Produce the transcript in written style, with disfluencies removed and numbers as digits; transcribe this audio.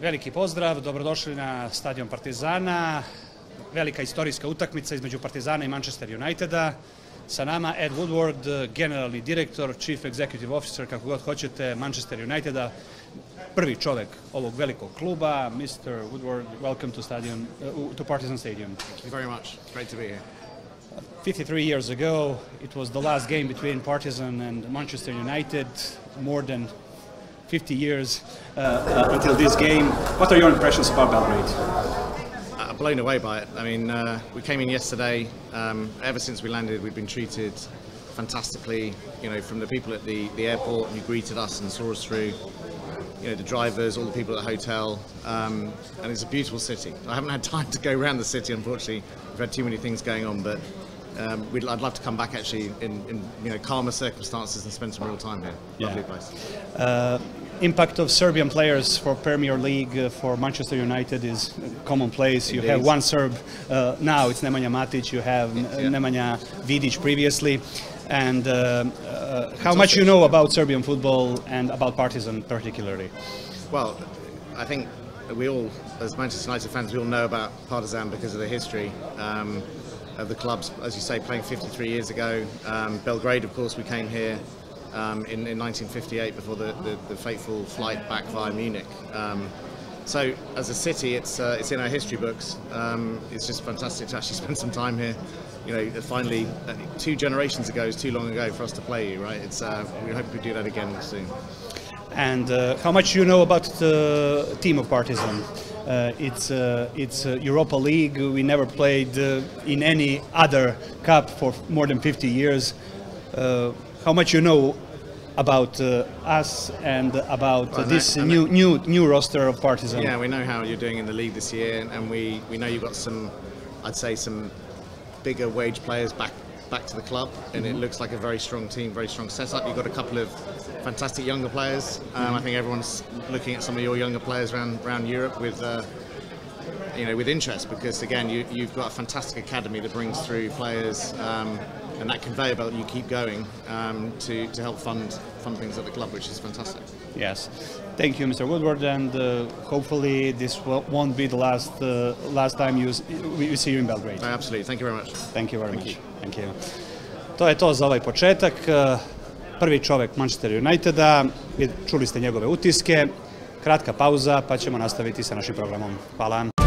Veliki pozdrav, dobrodošli na stadion Partizana. Velika istorijska utakmica između Partizana i Manchester Uniteda. Sa nama Ed Woodward, generalni direktor, chief executive officer, kako god hoćete, Manchester Uniteda. Prvi čovek ovog velikog kluba. Mr. Woodward, welcome to Partizan Stadium. Thank you very much. Great to be here. 53 years ago, it was the last game between Partizan and Manchester United. More than 50 years until this game. What are your impressions about Belgrade? Blown away by it. I mean, we came in yesterday. Ever since we landed, we've been treated fantastically. You know, from the people at the airport who greeted us and saw us through. You know, the drivers, all the people at the hotel, and it's a beautiful city. I haven't had time to go around the city, unfortunately. We've had too many things going on, but I'd love to come back actually in calmer circumstances and spend some real time here. Yeah. Lovely place. Impact of Serbian players for Premier League for Manchester United is commonplace. You have one Serb now, it's Nemanja Matic. You have Nemanja Vidic previously. And how much you know about Serbian football and about Partizan particularly? Well, I think we all, as Manchester United fans, we all know about Partizan because of the history of the clubs, as you say, playing 53 years ago. Belgrade, of course, we came here in 1958 before the fateful flight back via Munich. So as a city, it's in our history books. It's just fantastic to actually spend some time here. You know, finally, 2 generations ago is too long ago for us to play you, right? We hope we do that again soon. And how much you know about the team of Partizan? It's Europa League. We never played in any other cup for more than 50 years. How much you know about us and about this new roster of Partizan? Yeah, we know how you're doing in the league this year, and we know you've got some, I'd say, some bigger wage players back to the club, and it looks like a very strong team, very strong setup. You've got a couple of fantastic younger players. I think everyone's looking at some of your younger players around Europe with with interest, because again you've got a fantastic academy that brings through players, and that conveyor belt you keep going to help fund things at the club, which is fantastic. Yes, thank you, Mr. Woodward, and hopefully this won't be the last time we see you in Belgrade. Absolutely, thank you very much. Thank you very much. Thank you. To je to za ovaj početak. Prvi čovek Manchester Uniteda, čuli ste njegove utiske. Kratka pauza pa ćemo nastaviti sa našim programom. Hvala.